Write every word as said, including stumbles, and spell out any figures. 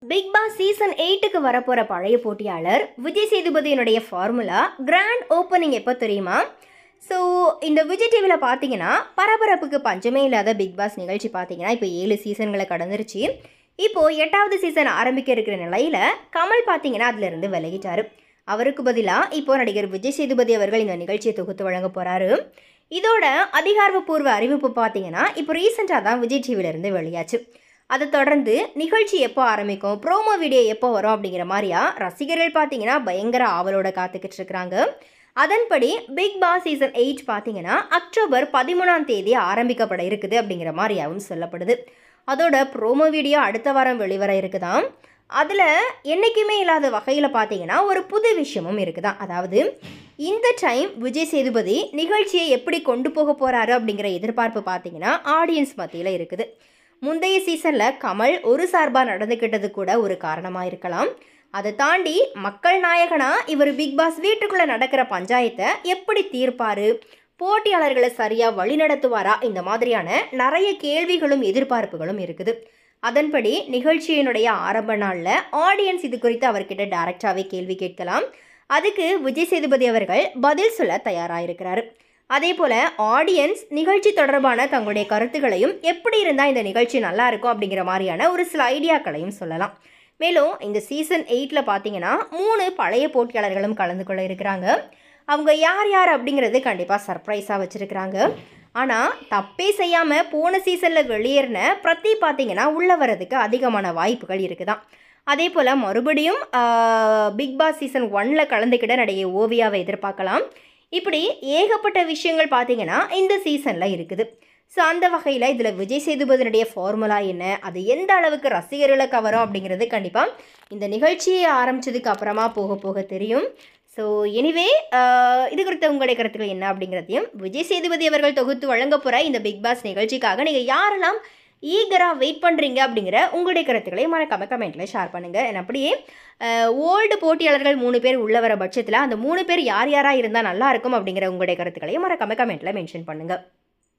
Big Boss season எயிட்டுக்கு வரப்போற பழைய போட்டியாளர் விஜய் சேதுபதியினுடைய ஃபார்முலா கிராண்ட் ஓப்பனிங் எப்போ தெரியுமா? ஸோ இந்த விஜய் டிவியில் பார்த்தீங்கன்னா பரபரப்புக்கு பஞ்சமே இல்லாத பிக் பாஸ் நிகழ்ச்சி பார்த்தீங்கன்னா இப்போ ஏழு சீசன்களை கடந்துருச்சு. இப்போது எட்டாவது சீசன் ஆரம்பிக்க இருக்கிற நிலையில் கமல் பார்த்தீங்கன்னா அதிலிருந்து விலகிட்டார். அவருக்கு பதிலாக இப்போ நடிகர் விஜய் சேதுபதி அவர்கள் இந்த நிகழ்ச்சியை தொகுத்து வழங்க போகிறாரு. இதோட அதிகாரப்பூர்வ அறிவிப்பு பார்த்தீங்கன்னா இப்போ ரீசெண்டாக தான் விஜய் டிவியிலேருந்து வெளியாச்சு. அதை தொடர்ந்து நிகழ்ச்சி எப்போ ஆரம்பிக்கும், ப்ரோமோ வீடியோ எப்போ வரும் அப்படிங்கிற மாதிரியா ரசிகர்கள் பார்த்தீங்கன்னா பயங்கர ஆவலோட காத்துக்கிட்டு இருக்கிறாங்க. அதன்படி பிக் பாஸ் சீசன் எயிட் பார்த்தீங்கன்னா அக்டோபர் பதிமூணாம் தேதி ஆரம்பிக்கப்பட இருக்குது அப்படிங்கிற மாதிரியாவும் சொல்லப்படுது. அதோட ப்ரோமோ வீடியோ அடுத்த வாரம் வெளிவர இருக்குதாம். அதில் என்றைக்குமே இல்லாத வகையில் பார்த்தீங்கன்னா ஒரு புது விஷயமும் இருக்குதான். அதாவது இந்த டைம் விஜய் சேதுபதி நிகழ்ச்சியை எப்படி கொண்டு போக போகிறாரு அப்படிங்கிற எதிர்பார்ப்பு பார்த்தீங்கன்னா ஆடியன்ஸ் மத்தியில் இருக்குது. முந்தைய சீசனில் கமல் ஒரு சார்பாக நடந்துக்கிட்டது கூட ஒரு காரணமாக இருக்கலாம். அதை தாண்டி மக்கள் நாயகனா இவர் பிக் பாஸ் வீட்டுக்குள்ளே நடக்கிற பஞ்சாயத்தை எப்படி தீர்ப்பார், போட்டியாளர்களை சரியாக வழிநடத்துவாரா, இந்த மாதிரியான நிறைய கேள்விகளும் எதிர்பார்ப்புகளும் இருக்குது. அதன்படி நிகழ்ச்சியினுடைய ஆரம்ப நாளில் ஆடியன்ஸ் இது குறித்து அவர்கிட்ட டைரக்டாகவே கேள்வி கேட்கலாம். அதுக்கு விஜய் சேதுபதி அவர்கள் பதில் சொல்ல தயாராகிருக்கிறாரு. அதே போல் ஆடியன்ஸ் நிகழ்ச்சி தொடர்பான தங்களுடைய கருத்துக்களையும் எப்படி இருந்தால் இந்த நிகழ்ச்சி நல்லா இருக்கும் அப்படிங்கிற மாதிரியான ஒரு சில ஐடியாக்களையும் சொல்லலாம். மேலும் இந்த சீசன் எயிட்டில் பார்த்தீங்கன்னா மூணு பழைய போட்டியாளர்களும் கலந்து கொள்ள இருக்கிறாங்க. அவங்க யார் யார் அப்படிங்கிறது கண்டிப்பாக சர்ப்ரைஸாக வச்சுருக்கிறாங்க. ஆனால் தப்பே செய்யாமல் போன சீசனில் வெளியேறின பிரதி பார்த்தீங்கன்னா உள்ளே வர்றதுக்கு அதிகமான வாய்ப்புகள் இருக்குதான். அதே போல் மறுபடியும் பிக் பாஸ் சீசன் ஒன்னில் கலந்துக்கிட்ட நடிகை ஓவியாவை எதிர்பார்க்கலாம். இப்படி ஏகப்பட்ட விஷயங்கள் பார்த்தீங்கன்னா இந்த சீசனில் இருக்குது. ஸோ அந்த வகையில் இதில் விஜய் சேதுபதியினுடைய ஃபார்முலா என்ன, அது எந்த அளவுக்கு ரசிகர்களை கவரும் அப்படிங்கிறது கண்டிப்பாக இந்த நிகழ்ச்சியை ஆரம்பித்ததுக்கு அப்புறமா போக போக தெரியும். ஸோ எனிவே இது குறித்த உங்களுடைய கருத்துக்கள் என்ன அப்படிங்கிறதையும் விஜய் சேதுபதி அவர்கள் தொகுத்து வழங்க போகிற இந்த பிக் பாஸ் நிகழ்ச்சிக்காக நீங்கள் யாரெல்லாம் ஈகராக வெயிட் பண்ணுறீங்க அப்படிங்கிற உங்களுடைய கருத்துக்களை மறக்காம கமெண்ட்டில் ஷேர் பண்ணுங்கள். அப்படியே ஓல்டு போட்டியாளர்கள் மூணு பேர் உள்ள வர பட்சத்தில் அந்த மூணு பேர் யார் யாராக இருந்தால் நல்லாயிருக்கும் அப்படிங்கிற உங்களுடைய கருத்துக்களையும் மறக்காம கமெண்ட்டில் மென்ஷன் பண்ணுங்கள்.